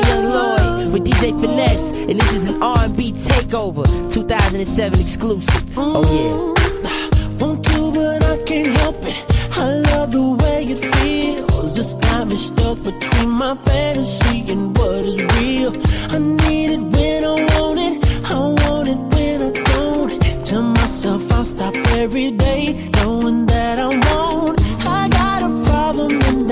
Young Lloyd with DJ Finesse, and this is an R&B takeover, 2007 exclusive. Oh yeah. Want to, but I can't help it. I love the way it feels. It's got me stuck between my fantasy and what is real. I need it when I want it. I want it when I don't. Tell myself I'll stop every day, knowing that I won't. I got a problem and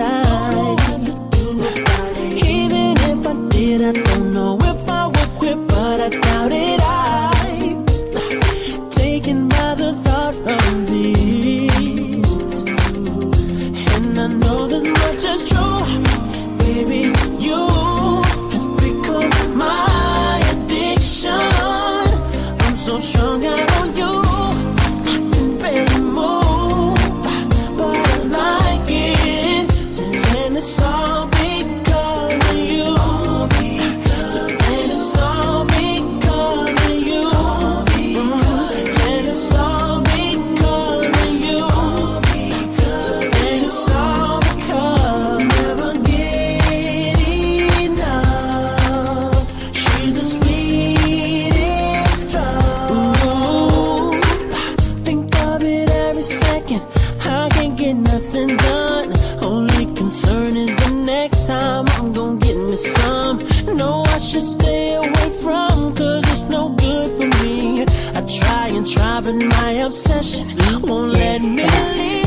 even if I did, I don't know if I would quit, but I doubt it. I'm taken by the thought of it, and I know this much is true. Baby, you have become my addiction. I'm so strung out on you, I can barely move, but I like it, and it's all because of you. So then it's all because of you, and it's all because of you. So then it's all because never get enough. She's the sweetest drug. Ooh, think of it every second. I can't get nothing done. Only concern is the next time I'm gonna get me some. No, I should stay away from, cause it's no good for me. I try and try, but my obsession won't let me leave.